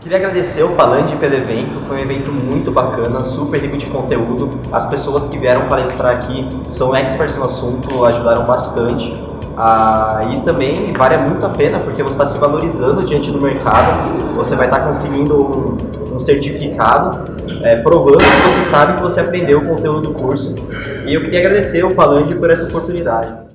Queria agradecer ao Palandi pelo evento, foi um evento muito bacana, super rico de conteúdo. As pessoas que vieram palestrar aqui são experts no assunto, ajudaram bastante. E também vale muito a pena porque você está se valorizando diante do mercado, você vai estar conseguindo um certificado provando que você sabe que você aprendeu o conteúdo do curso. E eu queria agradecer ao Palandi por essa oportunidade.